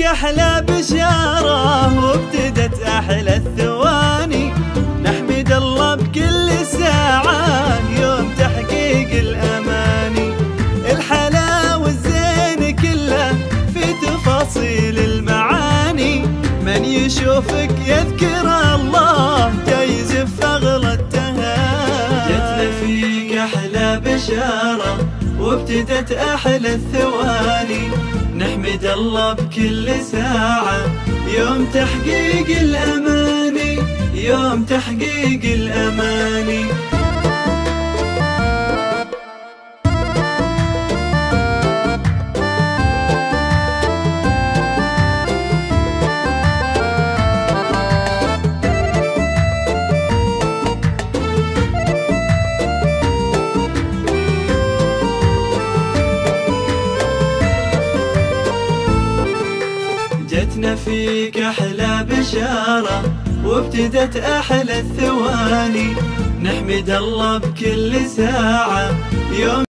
فيك أحلى بشارة وابتدت أحلى الثواني، نحمد الله بكل ساعة يوم تحقيق الأماني. الحلاوة والزين كله في تفاصيل المعاني، من يشوفك يذكر الله جايزف أغلى التهاني. جتنا فيك أحلى بشارة وابتدت أحلى الثواني، نحمد الله بكل ساعة يوم تحقيق الأماني، يوم تحقيق الأماني. جتنا فيك أحلى بشارة وابتدت أحلى الثواني، نحمد الله بكل ساعة يوم